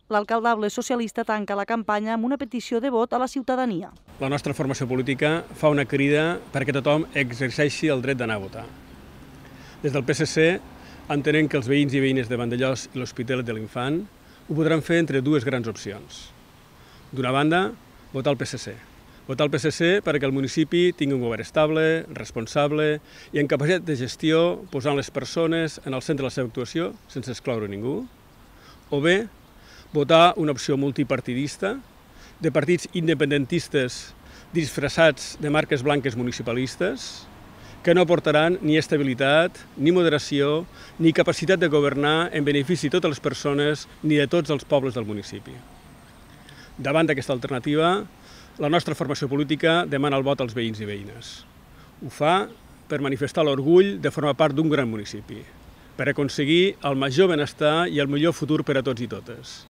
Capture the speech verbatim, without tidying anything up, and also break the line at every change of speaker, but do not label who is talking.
L'alcaldable socialista tanca la campanya amb una petició de vot a la ciutadania.
La nostra formació política fa una crida perquè tothom exerceixi el dret d'anar a votar. Des del P S C entenem que els veïns i veïnes de Vandellòs i l'Hospitalet de l'Infant ho podran fer entre dues grans opcions. D'una banda, votar el P S C. Votar el P S C perquè el municipi tingui un govern estable, responsable i amb capacitat de gestió posant les persones en el centre de la seva actuació sense excloure ningú. O bé, votar una opció multipartidista de partits independentistes disfressats de marques blanques municipalistes que no aportaran ni estabilitat, ni moderació, ni capacitat de governar en benefici de totes les persones ni de tots els pobles del municipi. Davant d'aquesta alternativa, la nostra formació política demana el vot als veïns i veïnes. Ho fa per manifestar l'orgull de formar part d'un gran municipi, per aconseguir el major benestar i el millor futur per a tots i totes.